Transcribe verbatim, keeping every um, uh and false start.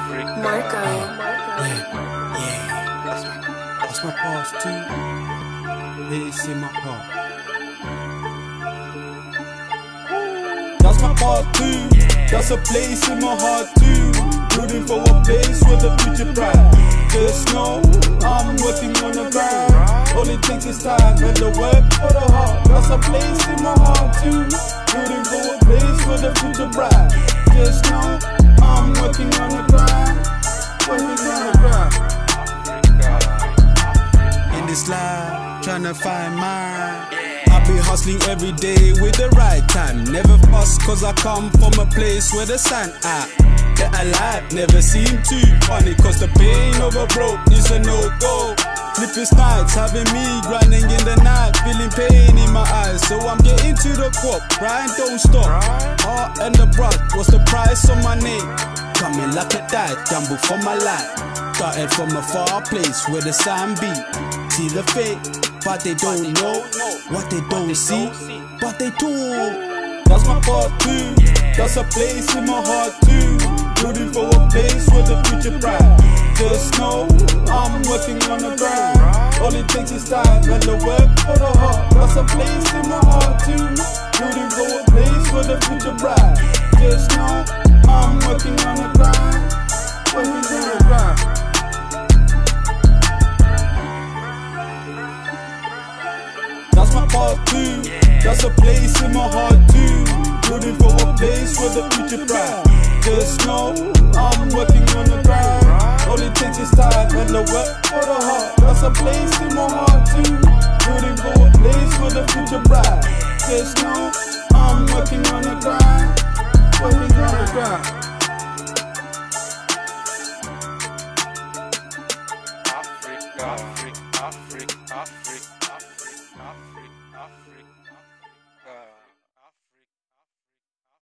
Marco. Yeah, yeah. That's my, that's my past too. This in my heart. That's my part too. That's a place in my heart too. Rooting for a place where the future bright. Just know I'm working on the ground. All it takes is time and the work for the heart. That's a place in my heart too. Rooting for a place where the future bright. Just know I'm working on the ground. Working on the ground. In this life, trying to find mine. I be hustling every day with the right time. Never fuss cause I come from a place where the sun at. That alive never seem too funny cause the pain of a broke is a no-go. Sleepless nights having me grinding in the night, feeling pain in my eyes. So I'm getting to the crop, grind don't stop. Heart and the brush, what's the price on my name? Coming like a dive, gamble for my life. Started from a far place where the sun beat. See the fate, but they don't know what they don't see, but they do. That's my part too. That's a place in my heart too. Rooting for a place where the future bright. Just know I'm working on the ground. All it takes is time and the work for the heart. That's a place in my heart too. Rooting for a place where the future bright. Just know I'm working on the ground. Working on the ground. That's my part too. That's a place in my heart too. Rooting for a place where the future bright. Just know I'm working on the ground. All it takes is time and the work for the heart. That's a place in my heart too. Rooting for a place where the future bright. Just know I'm working on the ground. Working on the ground. Africa, Africa, Africa, Africa.